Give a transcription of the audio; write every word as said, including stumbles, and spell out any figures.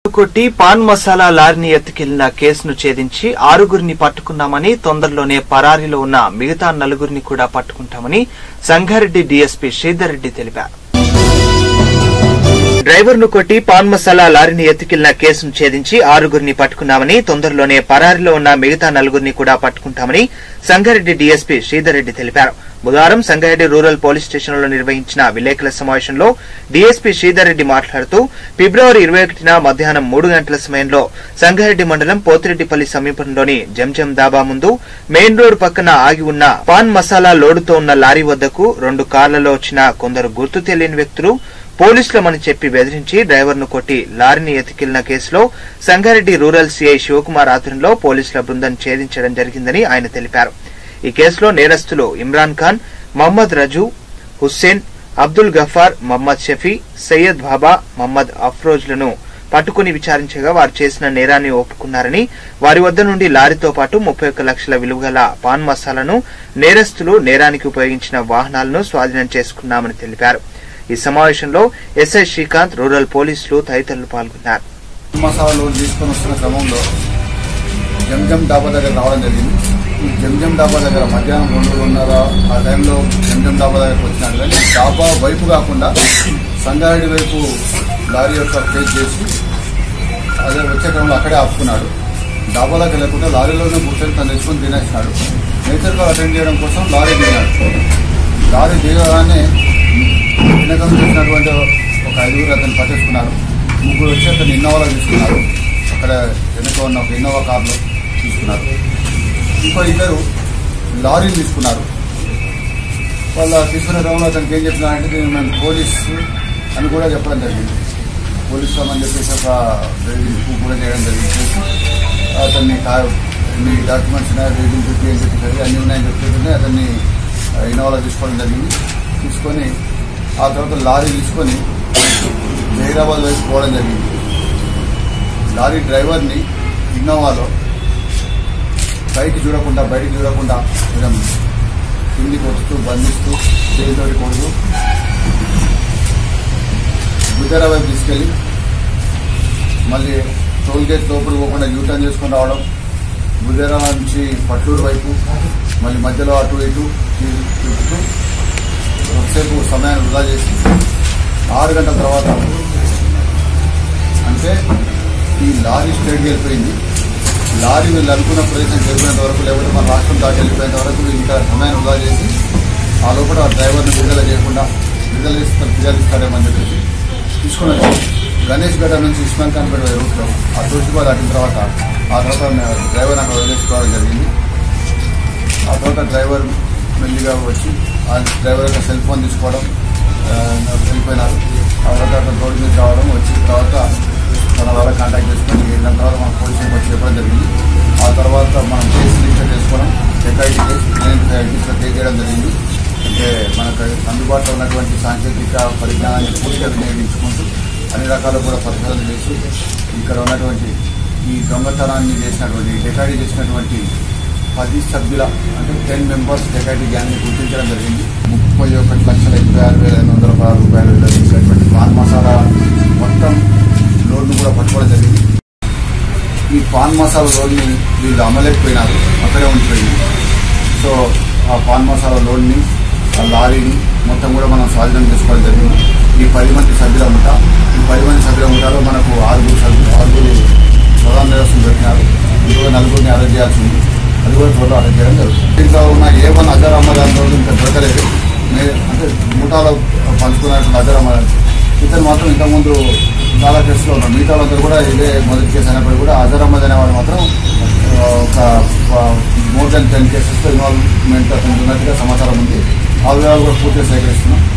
కొట్టి పాన్ మసాలా లారీని ఎత్తుకెళ్లిన కేసును ఛేదించి ఆరుగురిని పట్టుకున్నామని, తొందరలోనే పరారీలో ఉన్న మిగతా నలుగురిని కూడా పట్టుకుంటామని సంగారెడ్డి డీఎస్పీ శ్రీధర్ రెడ్డి తెలిపారు. డ్రైవర్ ను కొట్టి పాన్ మసాలా లారీని ఎత్తుకెళ్లిన కేసును ఛేదించి ఆరుగురిని పట్టుకున్నామని, తొందరలోనే పరారీలో ఉన్న మిగతా నలుగురిని కూడా పట్టుకుంటామని సంగారెడ్డి డీఎస్పీ శ్రీధర్ రెడ్డి తెలిపారు. బుధవారం సంగారెడ్డి రూరల్ పోలీస్ స్టేషన్లో నిర్వహించిన విలేకరుల సమావేశంలో డీఎస్పీ శ్రీధర్ రెడ్డి మాట్లాడుతూ ఫిబ్రవరి ఇరవై ఒకటిన మధ్యాహ్నం మూడు గంటల సమయంలో సంగారెడ్డి మండలం పోతిరెడ్డిపల్లి సమీపంలోని జంజం దాబా ముందు మెయిన్ రోడ్డు పక్కన ఆగి ఉన్న పాన్ మసాలా లోడుతో ఉన్న లారీ వద్దకు రెండు కార్లలో వచ్చిన కొందరు గుర్తు తెలియని వ్యక్తులు పోలీసులమని చెప్పి బెదిరించి డ్రైవర్ ను కొట్టి లారీని ఎత్తుకెళ్లిన కేసులో సంగారెడ్డి రూరల్ సీఐ శివకుమార్ ఆధ్వర్యంలో పోలీసుల బృందం ఛేదించడం జరిగిందని ఆయన తెలిపారు. ఈ కేసులో నేరస్తులు ఇమ్రాన్ ఖాన్, మహమ్మద్ రజు, హుస్సేన్, అబ్దుల్ గఫార్, మహమ్మద్ షఫీ, సయ్యద్ బాబా, మహమ్మద్ అఫ్రోజ్లను పట్టుకుని విచారించగా వారు చేసిన నేరాన్ని ఒప్పుకున్నారని, వారి వద్ద నుండి లారీతో పాటు ముప్పై ఒక్క లక్షల విలువగల పాన్ మసాలాను, నేరస్తులు నేరానికి ఉపయోగించిన వాహనాలను స్వాధీనం చేసుకున్నామని తెలిపారు. ఈ సమావేశంలో ఎస్ఐ శ్రీకాంత్, రూరల్ పోలీసులు తదితరులు పాల్గొన్నారు. మసాలా లోడ్ తీసుకుని వస్తున్న క్రమంలో జంజం డాబా దగ్గర రావడం జరిగింది. ఈ జంజం డాబా దగ్గర మధ్యాహ్నం రెండు రెండున్నర ఆ టైంలో జంజం డాబా దగ్గరకు వచ్చినాడు. కానీ డాబా వైపు కాకుండా సంగారెడ్డి వైపు లారీ యొక్క ఫేస్ చేసి అదే వచ్చే క్రమంలో అక్కడే ఆపుకున్నాడు. డాబా దగ్గర లేకుండా లారీలోనే కూర్చొని తను తెచ్చుకొని తినేసినాడు. నేచర్గా అటెండ్ చేయడం కోసం లారీ దిగాడు. లారీ దిగగానే వెనకం చేసినటువంటి ఒక ఐదుగురు అతను పట్టేసుకున్నారు. ముగ్గురు వచ్చి అతను ఇన్నోవాలో తీసుకున్నారు. అక్కడ వెనక ఉన్న ఒక ఇన్నోవా కార్లో తీసుకున్నారు. ఇంకో ఇద్దరు లారీని తీసుకున్నారు. వాళ్ళ తీసుకునే క్రమంలో అతనికి ఏం చెప్తున్నారంటే మేము పోలీసు అని కూడా చెప్పడం జరిగింది. పోలీసు అని చెప్పేసి ఒక ప్రూఫ్ కూడా చేయడం జరిగింది. అతన్ని మీ డాక్యుమెంట్స్ ఉన్నాయి, రీడింగ్ ఫిఫ్టీ అని చెప్పేసి అన్నీ ఉన్నాయని చెప్పేసి అతన్ని ఇన్నోవాలో తీసుకోవడం జరిగింది. తీసుకొని ఆ తర్వాత లారీ తీసుకొని హైదరాబాద్ వైపు పోవడం జరిగింది. లారీ డ్రైవర్ని ఇన్నోవాలో పైకి చూడకుండా బయటికి చూడకుండా కొంచెం కిందికి వస్తూ బంధిస్తూ చేతితోటి కొడుతూ గుజరా వైపు తీసుకెళ్లి మళ్ళీ టోల్ గేట్ లోపల పోకుండా యూటర్న్ చేసుకుని రావడం, గుజరా నుంచి పట్లూరు వైపు మళ్ళీ మధ్యలో అటు ఇటు తిప్పుతూ ఒకసేపు సమయాన్ని వృధా చేసి ఆరు గంటల తర్వాత అంటే ఈ లారీ స్ట్రైట్కి వెళ్ళిపోయింది. లారీ వీళ్ళు అనుకున్న ప్రదేశం చేరుకునేంత వరకు లేకపోతే మన రాష్ట్రం దాటి వెళ్ళిపోయేంత వరకు ఇంకా సమయాన్ని వృధా చేసి ఆ లోపల ఆ డ్రైవర్ని విడుదల చేయకుండా విడుదల చేసి ఫిర్యాదు ఇస్తారేమని చెప్పేసి తీసుకుని వచ్చి గణేష్ గడ్డ నుంచి ఇస్మాన్ ఖాన్ గడ్డ రూట్లో ఆ తూర్పుగా దాటిన తర్వాత ఆ తర్వాత డ్రైవర్ అక్కడ వదిలేసుకోవడం జరిగింది. ఆ తర్వాత డ్రైవర్ మెల్లిగా వచ్చి ఆ డ్రైవర్ యొక్క సెల్ ఫోన్ తీసుకోవడం వెళ్ళిపోయినారు. ఆ తర్వాత రోడ్డు మీద రావడం, వచ్చిన తర్వాత మన వాళ్ళ కాంటాక్ట్ చేసుకొని దాని తర్వాత మన పోలీస్ స్టేషన్ వచ్చి చెప్పడం జరిగింది. ఆ తర్వాత మనం కేసు రిజిస్టర్ చేసుకోవడం, ఎఫ్ఐడి కేసు కేసులో కేసు చేయడం జరిగింది. అంటే మనకు అందుబాటులో ఉన్నటువంటి సాంకేతిక పరిజ్ఞానాన్ని పూర్తిగా వినియోగించుకుంటూ అన్ని రకాలు కూడా పరిశోధన చేసి ఇక్కడ ఉన్నటువంటి ఈ దొంగతనాన్ని చేసినటువంటి డెకాడీ చేసినటువంటి పది సభ్యుల అంటే టెన్ మెంబర్స్ డెకాడీ గ్యాంగ్ని గుర్తించడం జరిగింది. ముప్పై ఒకటి లక్షల ఇరవై ఆరు వేల ఎనిమిది వందల పదహారు రూపాయలు చేసినటువంటి పాన్ మసాలా మొత్తం లోడ్ను కూడా పట్టుకోవడం జరిగింది. ఈ పాన్ మసాలా లోడ్ని వీళ్ళు అమ్మలేకపోయినారు, అక్కడే ఉండిపోయింది. సో ఆ పాన్ మసాలా లోడ్ని ఆ లారీని మొత్తం కూడా మనం స్వాధీనం చేసుకోవడం జరిగింది. ఈ పది మంది సభ్యుల ముఠా ఈ పది మంది సభ్యుల ముఠాలో మనకు ఆరుగురు సభ్యులు ఆరుగురు ప్రధాన నిరసన దొరికినారు. ఇంకొక నలుగురిని అరెస్ట్ చేయాల్సి ఉంది. అది కూడా త్వరలో అరెస్ట్ చేయడం జరుగుతుంది. దీంట్లో ఉన్న ఏ వన్ అజర్ అహ్మద్ అనే రోజు ఇంకా దొరకలేదు. అంటే ముఠాలో పంచుకున్నటువంటి అజర్ అహ్మద్ ఇతను మాత్రం ఇంతకుముందు చాలా కేసులో ఉన్నాం. మిగతా వాళ్ళందరూ కూడా ఇదే మొదటి కేసు అయినప్పుడు కూడా అజర్ అహ్మద్ అనేవాడు మాత్రం ఒక మోర్ దెన్ టెన్ కేసెస్లో ఇన్వాల్వ్మెంట్ అతను ఉన్నట్టుగా సమాచారం ఉంది. ఆ వివరాలు కూడా పూర్తిగా సేకరిస్తున్నాం.